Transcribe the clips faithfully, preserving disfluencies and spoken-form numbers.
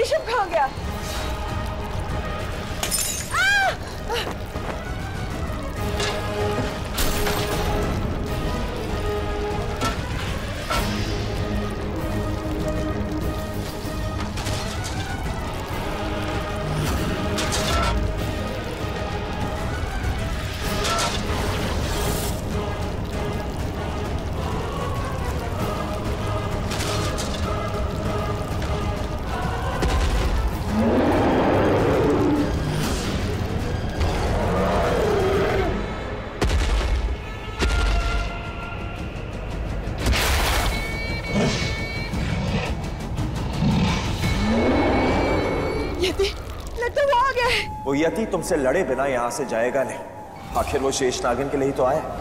केशव कहाँ गया? वो यति तुमसे लड़े बिना यहां से जाएगा नहीं। आखिर वो शेष नागिन के लिए ही तो आया।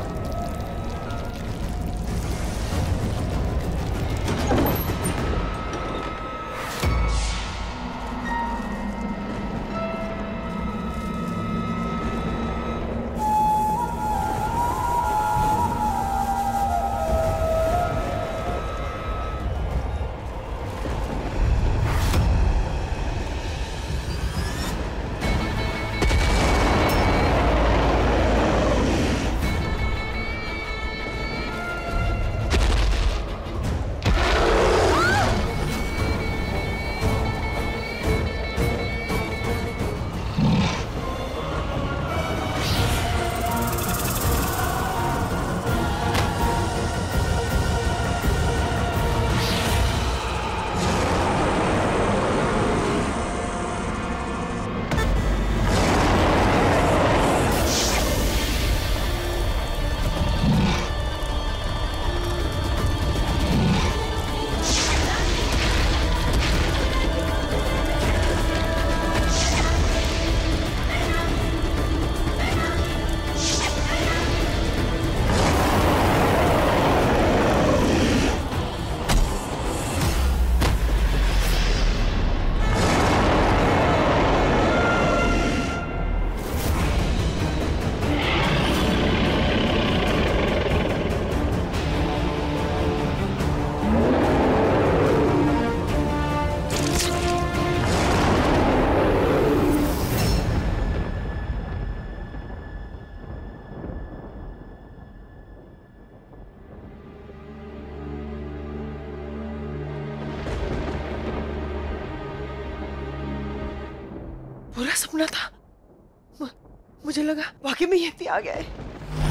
पूरा सपना था। मुझे लगा वाकई में यति आ गया है।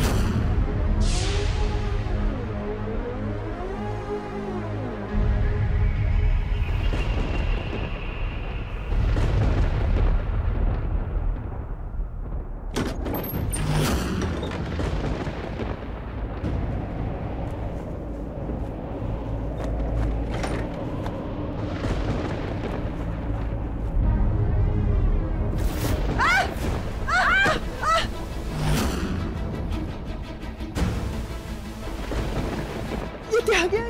आ गया।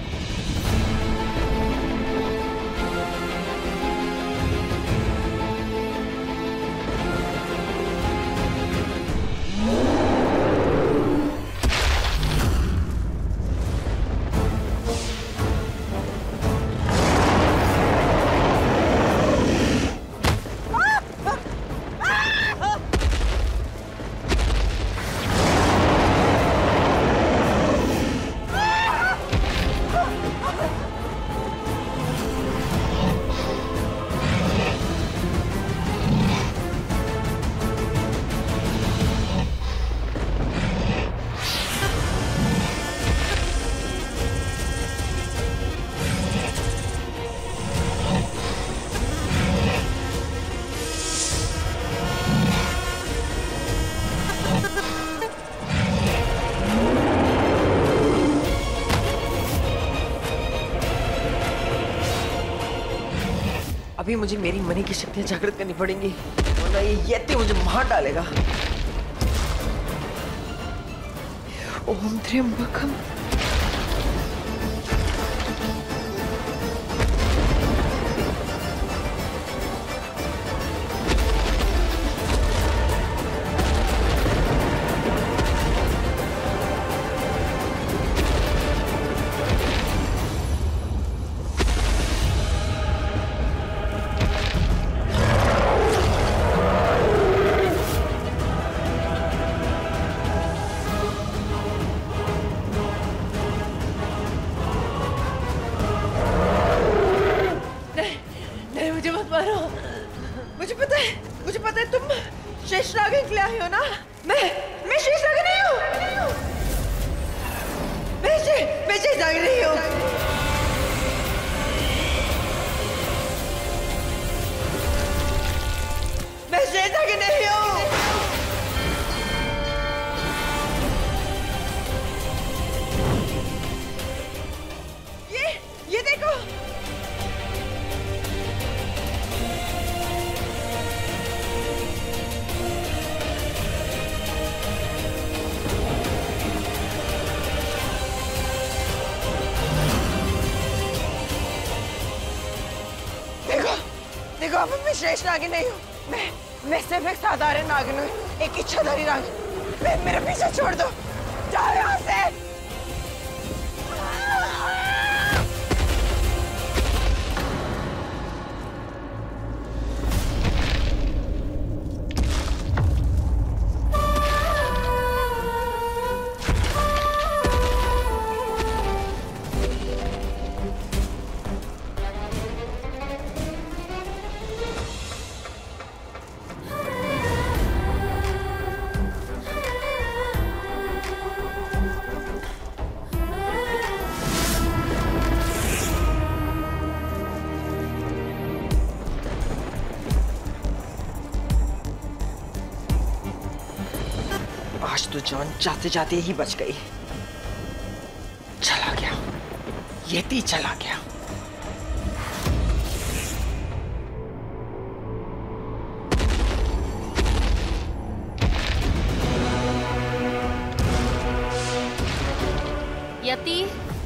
अभी मुझे मेरी मनी की शक्तियां जागृत करनी पड़ेंगी, वरना ये यति मुझे मार डालेगा। ओम त्र्यंबकम बाबा मैं शेष नागिन नहीं हूँ। मैं मैं सिर्फ एक साधारण नागिन हूँ, एक इच्छाधारी नागिन। मैं मेरे पीछे छोड़ दो, जाओ यहाँ से। आज तो जान जाते जाते ही बच गई। चला गया, यति चला गया। यति,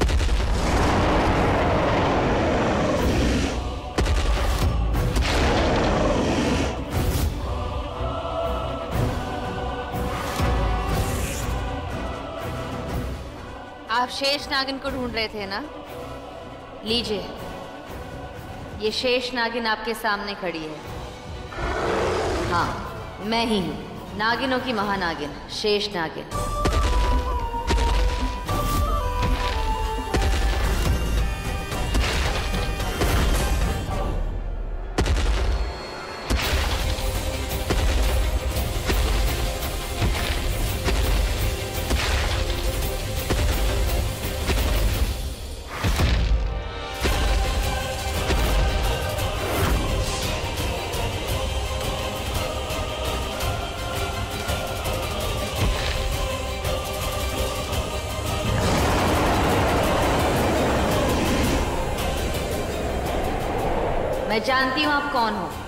आप शेष नागिन को ढूंढ रहे थे ना? लीजिए, ये शेष नागिन आपके सामने खड़ी है। हाँ, मैं ही हूँ, नागिनों की महानागिन, शेष नागिन। मैं जानती हूं आप कौन हो।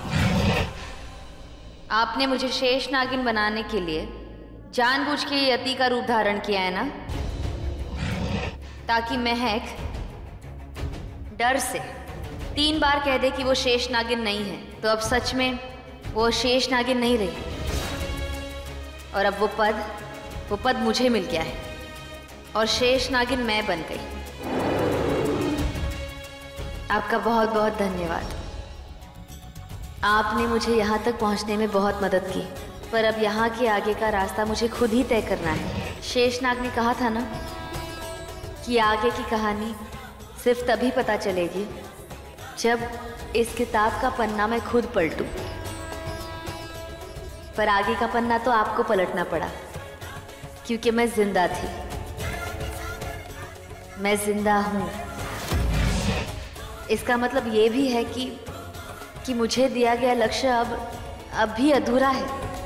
आपने मुझे शेष नागिन बनाने के लिए जानबूझ के यति का रूप धारण किया है ना, ताकि महक डर से तीन बार कह दे कि वो शेष नागिन नहीं है। तो अब सच में वो शेष नागिन नहीं रही, और अब वो पद वो पद मुझे मिल गया है, और शेष नागिन मैं बन गई। आपका बहुत बहुत धन्यवाद। आपने मुझे यहाँ तक पहुँचने में बहुत मदद की, पर अब यहाँ के आगे का रास्ता मुझे खुद ही तय करना है। शेषनाग ने कहा था ना कि आगे की कहानी सिर्फ तभी पता चलेगी जब इस किताब का पन्ना मैं खुद पलटूं। पर आगे का पन्ना तो आपको पलटना पड़ा, क्योंकि मैं जिंदा थी, मैं जिंदा हूँ। इसका मतलब ये भी है कि कि मुझे दिया गया लक्ष्य अब अब भी अधूरा है।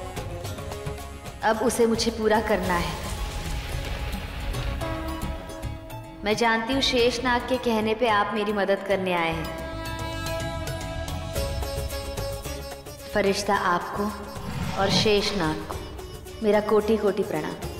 अब उसे मुझे पूरा करना है। मैं जानती हूँ शेषनाग के कहने पे आप मेरी मदद करने आए हैं। फरिश्ता आपको और शेषनाग को मेरा कोटि कोटि प्रणाम।